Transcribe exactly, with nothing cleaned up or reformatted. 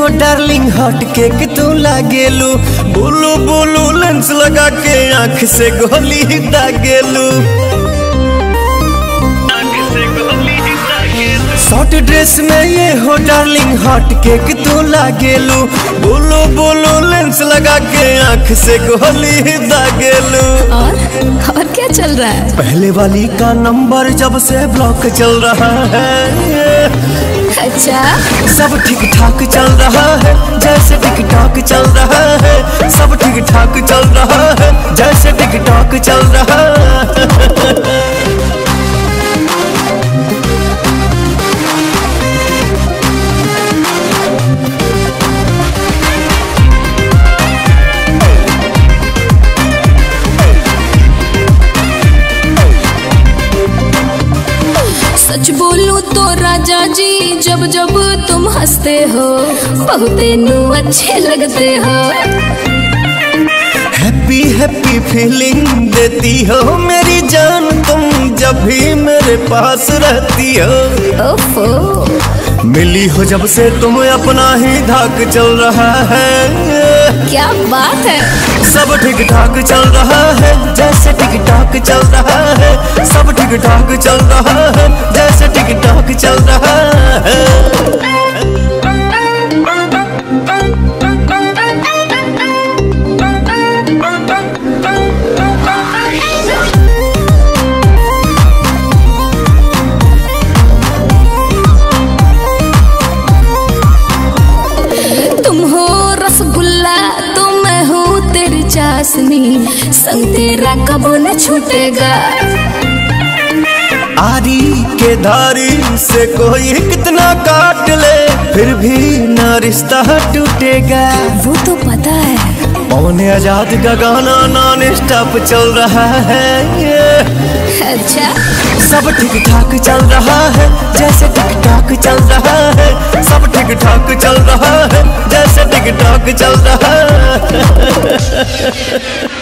हो darling hot cake तू लागेलू, बोलू बोलू लेंस लगा के आँख से गोली दागेलू। शॉर्ट ड्रेस में ये हो डार्लिंग हॉट केक तू लागेलू, बोलो बोलो लेंस लगा के आँख से गोली दागेलू। और और क्या चल रहा है? पहले वाली का नंबर जब से ब्लॉक चल रहा है। अच्छा, सब ठीक ठाक चल रहा है जैसे टिक टॉक चल रहा है। सब ठीक ठाक चल रहा है जैसे टिक टॉक चल रहा है। सच बोलूं तो राजा जी जब जब तुम हंसते हो बहुते नू अच्छे लगते हो। हैप्पी हैप्पी फीलिंग देती हो मेरी जान तुम जब भी मेरे पास रहती हो। ओफो, मिली हो जब से तुम अपना ही धाक चल रहा है। क्या बात है। सब ठीक ठाक चल रहा है जैसे टिक टॉक चल रहा है। सब ठीक ठाक चल रहा है जैसे टिक टॉक चल रहा है। चाशनी संग तेरा कब न छूटेगा। आरी के धारी से कोई कितना काट ले फिर भी ना रिश्ता टूटेगा। वो तो पता है। पवन आजाद का गाना नॉन स्टॉप चल रहा है। अच्छा, सब ठीक ठाक चल रहा है जैसे टिक टॉक चल रहा है। सब ठीक ठाक चल रहा है जैसे टिक टॉक चल रहा है।